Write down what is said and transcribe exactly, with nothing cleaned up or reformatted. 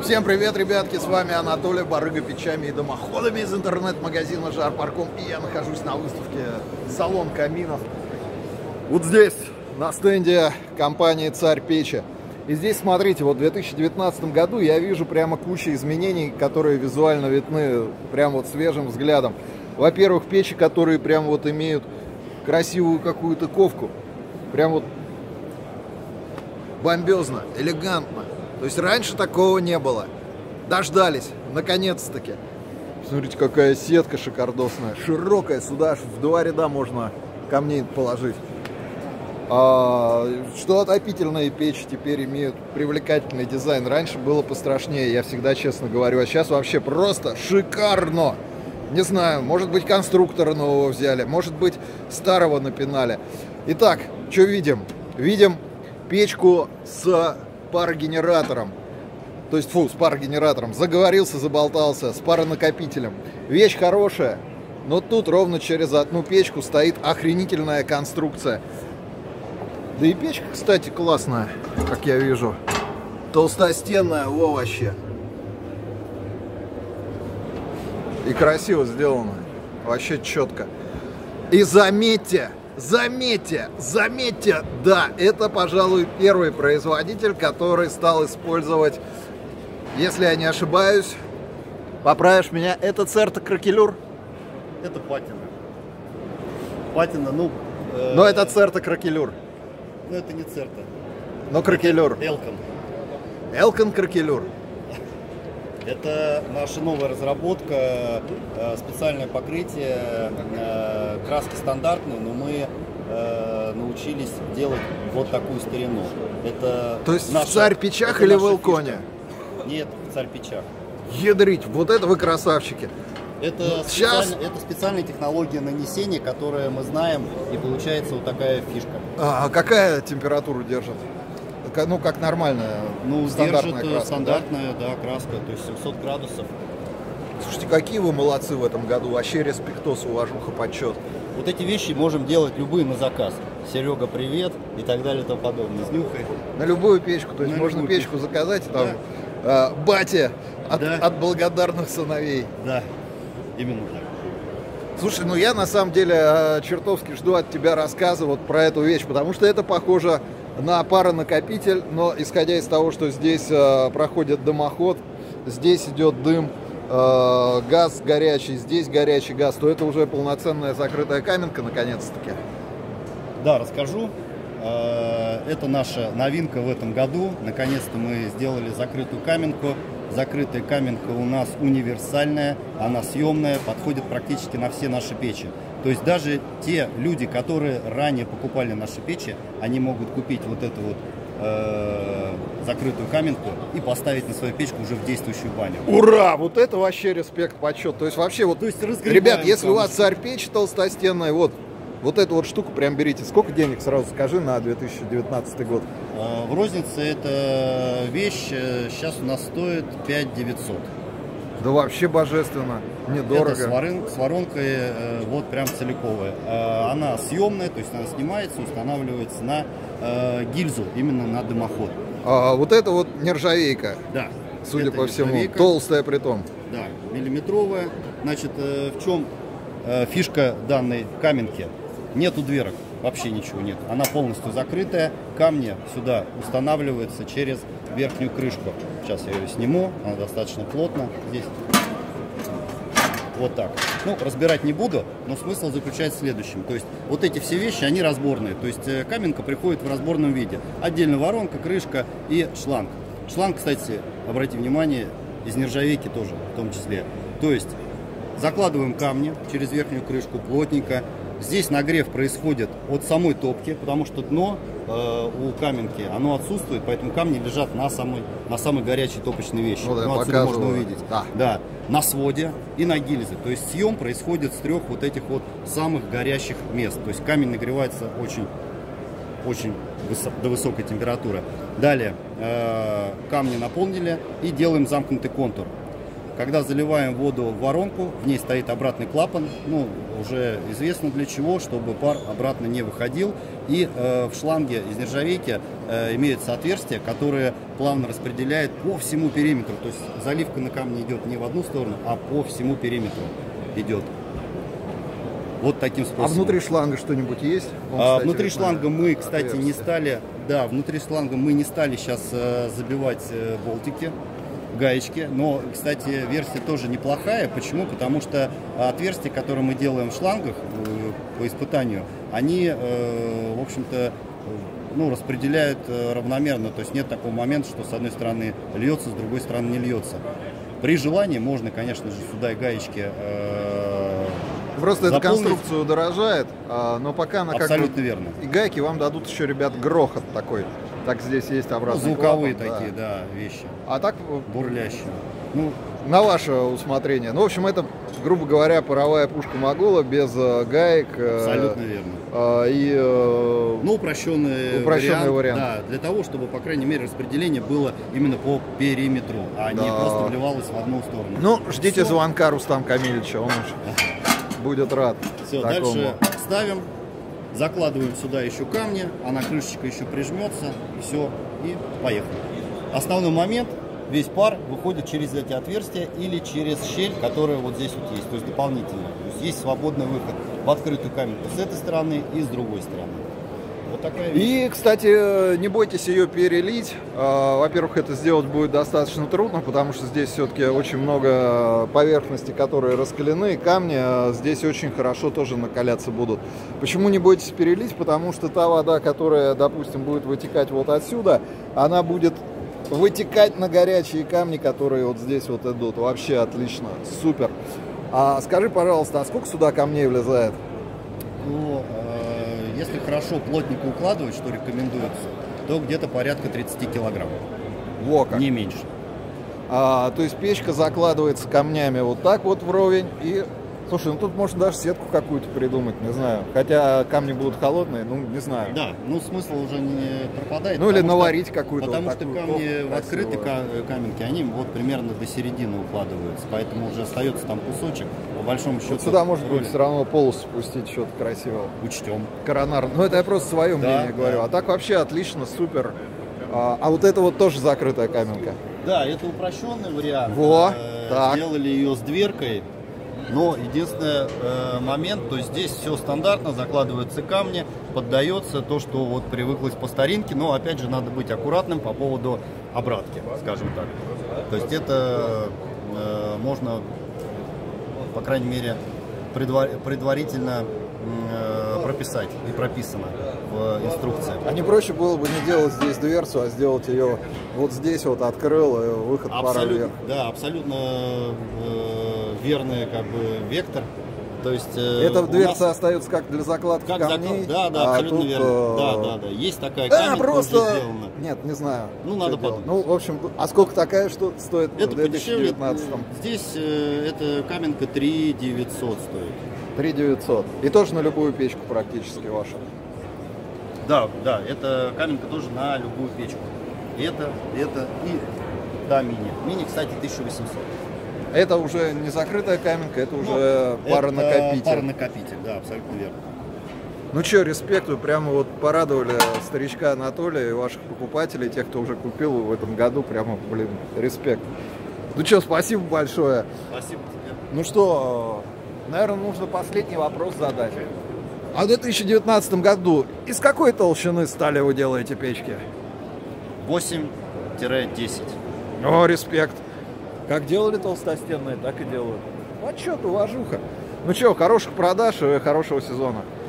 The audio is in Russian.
Всем привет, ребятки, с вами Анатолий, барыга печами и дымоходами из интернет-магазина Жарпарком. И я нахожусь на выставке «Салон каминов». Вот здесь, на стенде компании «Царь Печи». И здесь, смотрите, вот в две тысячи девятнадцатом году я вижу прямо кучу изменений, которые визуально видны прямо вот свежим взглядом. Во-первых, печи, которые прям вот имеют красивую какую-то ковку. Прям вот бомбезно, элегантно. То есть раньше такого не было. Дождались, наконец-таки. Смотрите, какая сетка шикардосная, широкая. Сюда аж в два ряда можно камней положить. А, что отопительные печи теперь имеют привлекательный дизайн. Раньше было пострашнее, я всегда честно говорю. А сейчас вообще просто шикарно. Не знаю, может быть, конструктора нового взяли, может быть, старого напинали. Итак, что видим? Видим печку с парогенератором. То есть, фу, с парогенератором. Заговорился, заболтался, с паронакопителем. Вещь хорошая, но тут ровно через одну печку стоит охренительная конструкция. Да и печка, кстати, классная, как я вижу. Толстостенная, во, вообще. И красиво сделано. Вообще четко. И заметьте, заметьте, заметьте, да, это, пожалуй, первый производитель, который стал использовать, если я не ошибаюсь, поправишь меня, это Церта Кракелюр? Это Патина. Патина, ну... Э... Но это Церта Кракелюр. Ну, это не Церта. Но Кракелюр. Элкон. Элкон Кракелюр. Это наша новая разработка, специальное покрытие, краски стандартные, но мы научились делать вот такую старину. Это То есть в Царь Печах или в Элконе? Нет, в Царь Печах. Ядрить, вот это вы красавчики. Это, вот специаль... сейчас... это специальная технология нанесения, которую мы знаем, и получается вот такая фишка. А какая температуру держит? Ну, как нормальная, ну, стандартная держит краска, стандартная, да? Да, краска, то есть семьсот градусов. Слушайте, какие вы молодцы в этом году, вообще респектос, уважуха, почет. Вот эти вещи можем делать любые на заказ. Серега, привет, и так далее, и тому подобное. Снюхай. На любую печку, то есть на можно печку, печку заказать, там, да. э, батя от, да. от благодарных сыновей. Да, именно так. Слушай, ну я на самом деле чертовски жду от тебя рассказа вот про эту вещь, потому что это похоже на паронакопитель, но исходя из того, что здесь э, проходит дымоход, здесь идет дым, э, газ горячий, здесь горячий газ, то это уже полноценная закрытая каменка, наконец-таки. Да, расскажу. Это наша новинка в этом году. Наконец-то мы сделали закрытую каменку. Закрытая каменка у нас универсальная, она съемная, подходит практически на все наши печи. То есть даже те люди, которые ранее покупали наши печи, они могут купить вот эту вот э, закрытую каменку и поставить на свою печку уже в действующую баню. Ура! Вот это вообще респект, почет. То есть вообще вот, То есть, ребят, если у вас Царь Печь толстостенная, вот, вот эту вот штуку прям берите. Сколько денег, сразу скажи, на две тысячи девятнадцатый год? В рознице эта вещь сейчас у нас стоит пять тысяч девятьсот. Да вообще божественно, недорого. Это с, ворон, с воронкой, вот прям целиковая. Она съемная, то есть она снимается, устанавливается на гильзу, именно на дымоход. А вот это вот нержавейка. Да. Судя по всему, толстая притом. Да, миллиметровая. Значит, в чем фишка данной каменки? Нету дверок, вообще ничего нет. Она полностью закрытая. Камни сюда устанавливаются через верхнюю крышку. Сейчас я ее сниму, она достаточно плотно здесь. Вот так. Ну, разбирать не буду, но смысл заключается в следующем. То есть вот эти все вещи, они разборные. То есть каменка приходит в разборном виде. Отдельно воронка, крышка и шланг. Шланг, кстати, обратите внимание, из нержавейки тоже в том числе. То есть закладываем камни через верхнюю крышку плотненько. Здесь нагрев происходит от самой топки, потому что дно э, у каменки, оно отсутствует, поэтому камни лежат на самой, на самой горячей топочной вещи. Ну, да, ну, отсюда можно увидеть. Да. Да, на своде и на гильзе. То есть съем происходит с трех вот этих вот самых горящих мест. То есть камень нагревается очень, очень высо, до высокой температуры. Далее э, камни наполнили и делаем замкнутый контур. Когда заливаем воду в воронку, в ней стоит обратный клапан, ну, уже известно для чего, чтобы пар обратно не выходил. И э, в шланге из нержавейки э, имеются отверстия, которые плавно распределяют по всему периметру. То есть заливка на камне идет не в одну сторону, а по всему периметру идет. Вот таким способом. А внутри шланга что-нибудь есть? Он, а, кстати, внутри шланга мы, кстати, отверстие. не стали, да, внутри шланга мы не стали сейчас э, забивать э, болтики, гаечки. Но, кстати, версия тоже неплохая. Почему? Потому что отверстия, которые мы делаем в шлангах э, по испытанию, они, э, в общем-то, ну, распределяют э, равномерно. То есть нет такого момента, что с одной стороны льется, с другой стороны не льется. При желании можно, конечно же, сюда и гаечки э, Просто эта заполнить. конструкция удорожает, а, но пока она как Абсолютно бы... верно. И гайки вам дадут еще, ребят, грохот такой. Так здесь есть Ну, обратный звуковые клапан, такие, да. да, вещи. А так, Бурлящие. ну, на ваше усмотрение. Ну, в общем, это, грубо говоря, паровая пушка Могола без э, гаек. Э, Абсолютно верно. Э, и, э, Ну, упрощенный, упрощенный вариант, вариант. Да, для того, чтобы, по крайней мере, распределение было именно по периметру, а Да. не просто вливалось в одну сторону. ну, ждите Всё. звонка Рустама Камильевича, он уж будет рад. Все, такому. дальше ставим, закладываем сюда еще камни, она крышечка еще прижмется, все, и поехали. Основной момент, весь пар выходит через эти отверстия или через щель, которая вот здесь вот есть, то есть дополнительно. То есть есть свободный выход в открытую камеру с этой стороны и с другой стороны. Вот такая вещь. И, кстати, не бойтесь ее перелить. А, Во-первых, это сделать будет достаточно трудно, потому что здесь все-таки очень много поверхностей, которые раскалены, камни а, здесь очень хорошо тоже накаляться будут. Почему не бойтесь перелить? Потому что та вода, которая, допустим, будет вытекать вот отсюда, она будет вытекать на горячие камни, которые вот здесь вот идут. Вообще отлично, супер. А скажи, пожалуйста, а сколько сюда камней влезает? Ну, э, если хорошо плотненько укладывать, что рекомендуется, то где-то порядка тридцати килограмм, Во как. не меньше. А, то есть печка закладывается камнями вот так вот вровень и... Слушай, ну тут можно даже сетку какую-то придумать, не знаю. Хотя камни будут холодные, ну не знаю. Да, ну смысл уже не пропадает. Ну или потому что- наварить какую-то. Потому вот что такую камни кофту в открытой красивую. ка- каменке, они вот примерно до середины укладываются, поэтому уже остается там кусочек, по большому счету. Вот сюда может быть роли все равно полосу спустить, что-то красивого. учтем. Коронар. Ну это я просто свое Да, мнение говорю. да. А так вообще отлично, супер. А, а вот это вот тоже закрытая каменка. Да, это упрощенный вариант. Во, Э, так. Сделали ее с дверкой. Но единственный э, момент, то есть здесь все стандартно, закладываются камни, поддается то, что вот привыклось по старинке, но опять же надо быть аккуратным по поводу обратки, скажем так. То есть это э, можно, по крайней мере, предвар, предварительно э, прописать и прописано в инструкции. А не проще было бы не делать здесь дверцу, а сделать ее вот здесь вот открыл, и выход пара Абсолютно, вверх. да, абсолютно э, верный как бы вектор. То есть э, Эта у дверца нас остается как для закладки как камней. заклад- Да, да, а абсолютно тут, верно. э, Да, да, да. Есть такая Да, каменка просто... уже сделана. Нет, не знаю. Ну, что надо делать. подумать. Ну, в общем, а сколько такая что стоит Это в две тысячи подешевле. девятнадцатом? Здесь э, эта каменка три девятьсот стоит. три девятьсот. И тоже на любую печку практически ваша. Да, да, это каменка тоже на любую печку. Это, это и да, мини. Мини, кстати, тысяча восемьсот. Это уже не закрытая каменка, это Ну, уже пара-накопитель. Пара-накопитель, да, абсолютно верно. Ну что, респектую, прямо вот порадовали старичка Анатолия и ваших покупателей, тех, кто уже купил в этом году, прямо, блин, респект. Ну что, спасибо большое. Спасибо тебе. Ну что, наверное, нужно последний вопрос задать. А в две тысячи девятнадцатом году из какой толщины стали вы делаете печки? восемь-десять. О, респект. Как делали толстостенные, так и делают. Отчет, уважуха. Ну что, хороших продаж и хорошего сезона.